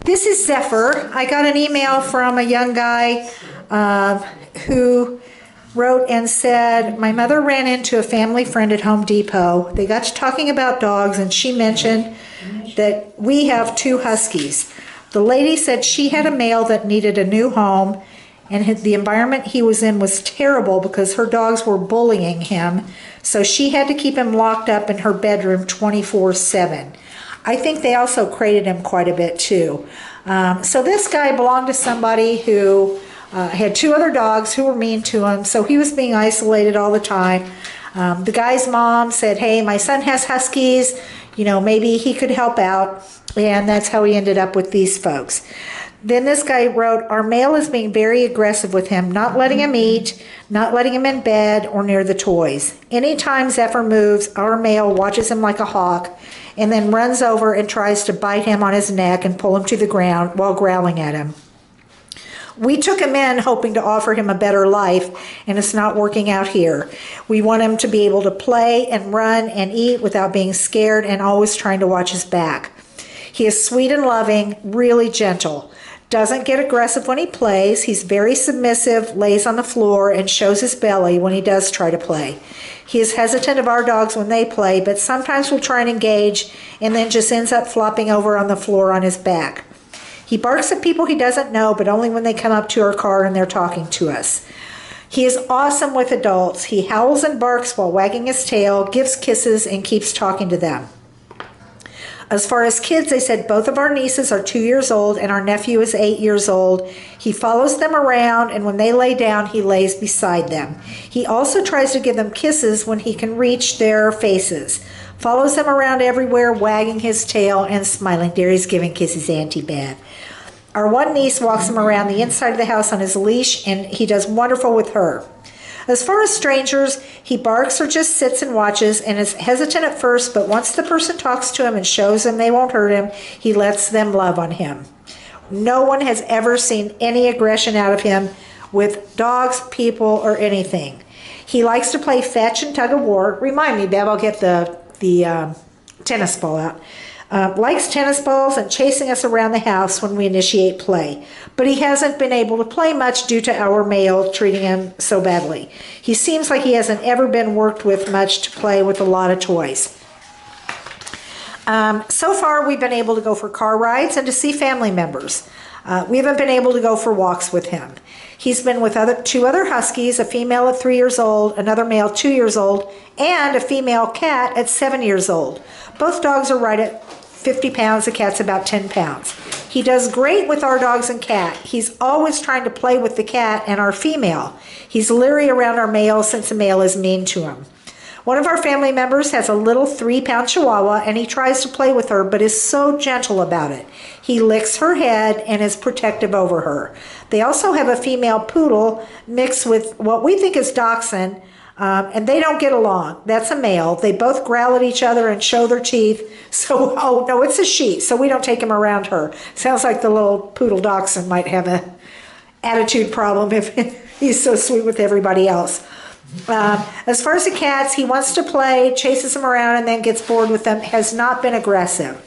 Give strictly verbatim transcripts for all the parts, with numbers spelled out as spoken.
This is Zephyr. I got an email from a young guy uh, who wrote and said, my mother ran into a family friend at Home Depot. They got to talking about dogs, and she mentioned that we have two Huskies. The lady said she had a male that needed a new home, and the environment he was in was terrible because her dogs were bullying him, so she had to keep him locked up in her bedroom twenty-four seven. I think they also crated him quite a bit too. Um, so this guy belonged to somebody who uh, had two other dogs who were mean to him, so he was being isolated all the time. Um, the guy's mom said, hey, my son has Huskies, you know, maybe he could help out, and that's how he ended up with these folks. Then this guy wrote, our male is being very aggressive with him, not letting him eat, not letting him in bed or near the toys. Anytime Zephyr moves, our male watches him like a hawk and then runs over and tries to bite him on his neck and pull him to the ground while growling at him. We took him in hoping to offer him a better life, and it's not working out here. We want him to be able to play and run and eat without being scared and always trying to watch his back. He is sweet and loving, really gentle. Doesn't get aggressive when he plays. He's very submissive, lays on the floor, and shows his belly when he does try to play. He is hesitant of our dogs when they play, but sometimes will try and engage and then just ends up flopping over on the floor on his back. He barks at people he doesn't know, but only when they come up to our car and they're talking to us. He is awesome with adults. He howls and barks while wagging his tail, gives kisses, and keeps talking to them. As far as kids, they said both of our nieces are two years old and our nephew is eight years old. He follows them around, and when they lay down, he lays beside them. He also tries to give them kisses when he can reach their faces. Follows them around everywhere, wagging his tail and smiling. There he's giving kisses, Auntie Bev. Our one niece walks him around the inside of the house on his leash, and he does wonderful with her. As far as strangers, he barks or just sits and watches and is hesitant at first, but once the person talks to him and shows them they won't hurt him, he lets them love on him. No one has ever seen any aggression out of him with dogs, people, or anything. He likes to play fetch and tug of war. Remind me, Bev, I'll get the, the um, tennis ball out. Uh, likes tennis balls and chasing us around the house when we initiate play. But he hasn't been able to play much due to our male treating him so badly. He seems like he hasn't ever been worked with much to play with a lot of toys. Um, so far, we've been able to go for car rides and to see family members. Uh, we haven't been able to go for walks with him. He's been with other, two other Huskies, a female at three years old, another male two years old, and a female cat at seven years old. Both dogs are right at fifty pounds, the cat's about ten pounds. He does great with our dogs and cat. He's always trying to play with the cat and our female. He's leery around our male since the male is mean to him. One of our family members has a little three-pound Chihuahua, and he tries to play with her, but is so gentle about it. He licks her head and is protective over her. They also have a female poodle mixed with what we think is Dachshund, Um, and they don't get along. That's a male. They both growl at each other and show their teeth. So, oh, no, it's a she, so we don't take him around her. Sounds like the little poodle dachshund might have an attitude problem if he's so sweet with everybody else. Um, as far as the cats, he wants to play, chases them around, and then gets bored with them. Has not been aggressive.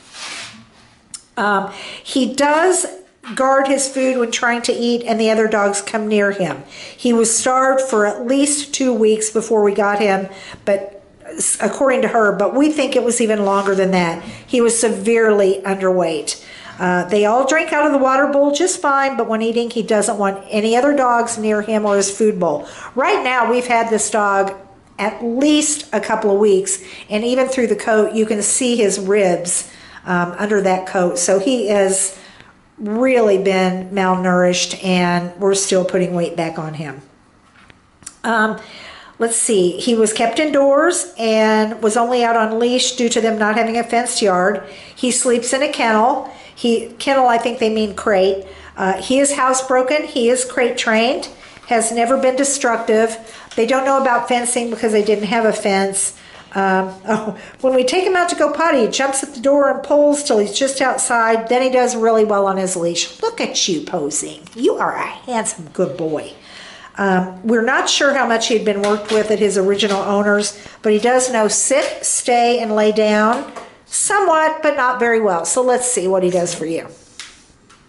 Um, he does guard his food when trying to eat and the other dogs come near him. He was starved for at least two weeks before we got him, but according to her, but we think it was even longer than that. He was severely underweight. Uh, they all drink out of the water bowl just fine, but when eating, he doesn't want any other dogs near him or his food bowl. Right now, we've had this dog at least a couple of weeks, and even through the coat, you can see his ribs um, under that coat. So he is really been malnourished, and we're still putting weight back on him. Um, let's see. He was kept indoors and was only out on leash due to them not having a fenced yard. He sleeps in a kennel. He kennel, I think they mean crate. Uh, he is housebroken. He is crate trained. Has never been destructive. They don't know about fencing because they didn't have a fence. Um, oh, when we take him out to go potty, he jumps at the door and pulls till he's just outside. Then he does really well on his leash. Look at you posing. You are a handsome, good boy. Um, we're not sure how much he'd been worked with at his original owners, but he does know sit, stay, and lay down somewhat, but not very well. So let's see what he does for you.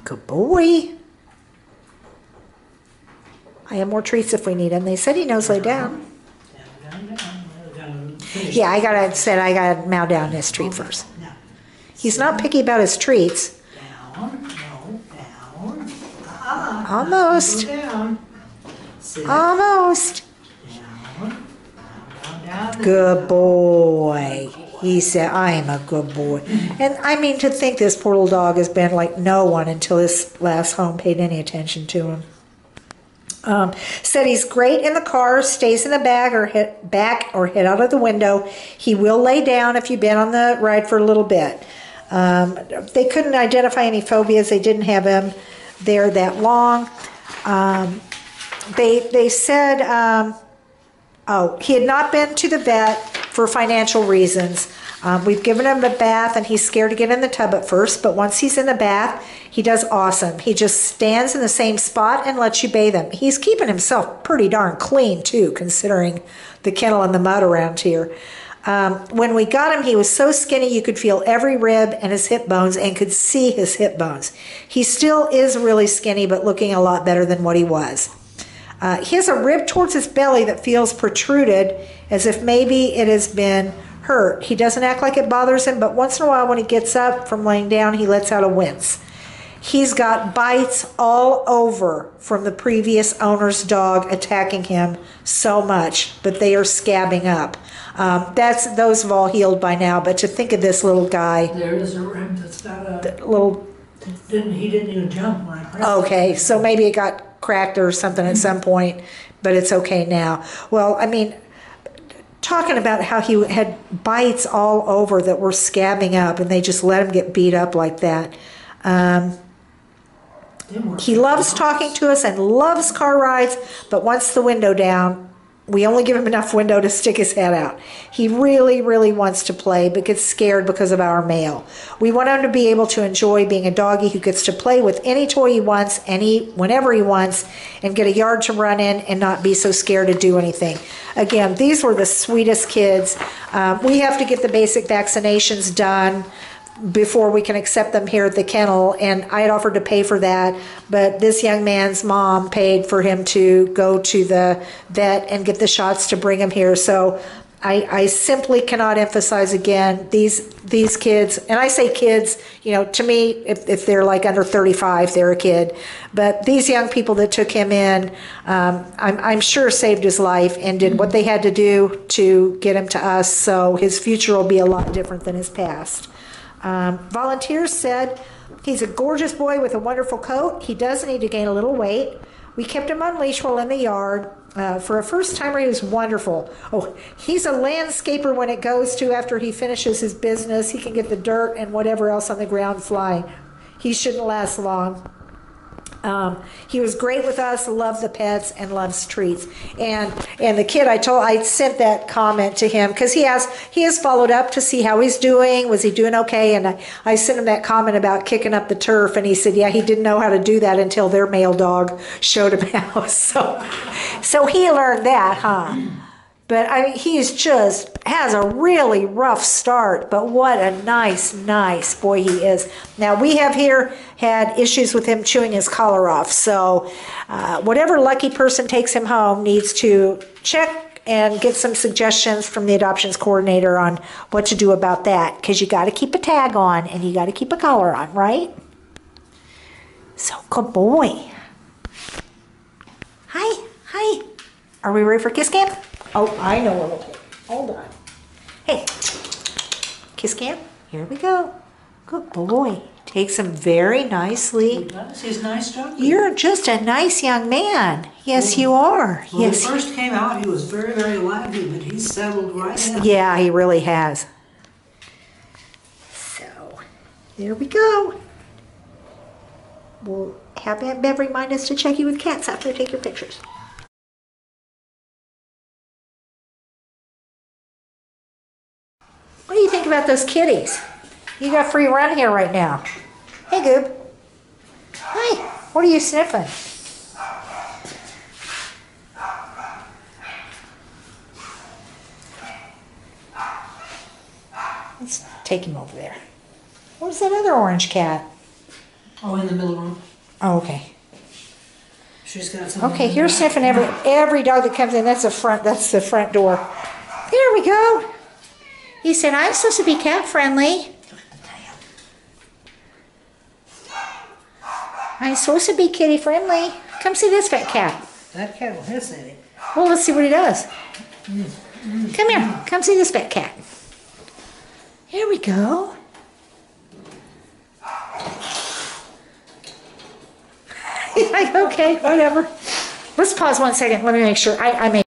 Good boy. I have more treats if we need them. They said he knows lay down. Down, down, down. Finish. Yeah, I gotta said I gotta mow down his treat first. Now, He's not picky about his treats. down, no, down. Ah, Almost. go down. Sit. Almost. Down, down, down, down. Good boy. He said, I am a good boy. And I mean, to think this poor little dog has been like no one until this last home paid any attention to him. Um, said he's great in the car, stays in the bag or hit back or hit out of the window. He will lay down if you've been on the ride for a little bit. Um, they couldn't identify any phobias. They didn't have him there that long. Um, they they said, um, oh, he had not been to the vet for financial reasons. Um, we've given him a bath, and he's scared to get in the tub at first, but once he's in the bath, he does awesome. He just stands in the same spot and lets you bathe him. He's keeping himself pretty darn clean, too, considering the kennel and the mud around here. Um, when we got him, he was so skinny you could feel every rib and his hip bones and could see his hip bones. He still is really skinny, but looking a lot better than what he was. Uh, he has a rib towards his belly that feels protruded, as if maybe it has been hurt. He doesn't act like it bothers him, but once in a while when he gets up from laying down, he lets out a wince. He's got bites all over from the previous owner's dog attacking him so much, but they are scabbing up. Um, that's those have all healed by now, but to think of this little guy, There is a rib that's got a, little, didn't, he didn't even jump when I pressed it. okay, so maybe it got cracked or something at some point, but it's okay now. Well, I mean, talking about how he had bites all over that were scabbing up, and they just let him get beat up like that. Um, he loves talking to us and loves car rides, but once the window down, we only give him enough window to stick his head out. He really, really wants to play, but gets scared because of our mail. We want him to be able to enjoy being a doggy who gets to play with any toy he wants, any whenever he wants, and get a yard to run in and not be so scared to do anything. Again, these were the sweetest kids. Um, we have to get the basic vaccinations done before we can accept them here at the kennel, and I had offered to pay for that, but this young man's mom paid for him to go to the vet and get the shots to bring him here. So I, I simply cannot emphasize again, these these kids, and I say kids, you know, to me, if, if they're like under thirty-five, they're a kid, but these young people that took him in, um, I'm, I'm sure saved his life and did what they had to do to get him to us, so his future will be a lot different than his past. Um, volunteers said he's a gorgeous boy with a wonderful coat. He does need to gain a little weight. We kept him on leash while in the yard. Uh, for a first timer, he was wonderful. Oh, he's a landscaper when it goes to after he finishes his business. He can get the dirt and whatever else on the ground flying. He shouldn't last long. Um, he was great with us, loved the pets, and loves treats. And and the kid, I told, I sent that comment to him because he has he has followed up to see how he's doing. Was he doing okay? And I, I sent him that comment about kicking up the turf, and he said, yeah, he didn't know how to do that until their male dog showed him how. So, so he learned that, huh? But I mean, he's just has a really rough start, but what a nice, nice boy he is. Now, we have here had issues with him chewing his collar off, so uh, whatever lucky person takes him home needs to check and get some suggestions from the adoptions coordinator on what to do about that, because you got to keep a tag on and you got to keep a collar on, right? So, good boy. Hi, hi. Are we ready for kiss cam? Oh, I know what we'll take. Hold on. Hey, kiss cam. Here we go. Good boy. Takes him very nicely. He does. He's a nice doggy. You're just a nice young man. Yes, you are. When Yes. he first came out, he was very, very lively, but he's settled right in. Yeah, he really has. So, there we go. We'll have Aunt Bev remind us to check you with cats after they take your pictures. What do you think about those kitties? You got free run here right now. Hey, Goob. Hi. What are you sniffing? Let's take him over there. Where's that other orange cat? Oh, in the middle room. Oh, okay. She's got something. Okay, in here's there. sniffing every every dog that comes in. That's the front. That's the front door. There we go. He said, "I'm supposed to be cat friendly. I'm supposed to be kitty friendly. Come see this fat cat." That cat will hiss at it. Well, let's see what he does. Come here. Come see this fat cat. Here we go. He's like, okay, whatever. Let's pause one second. Let me make sure. I, I may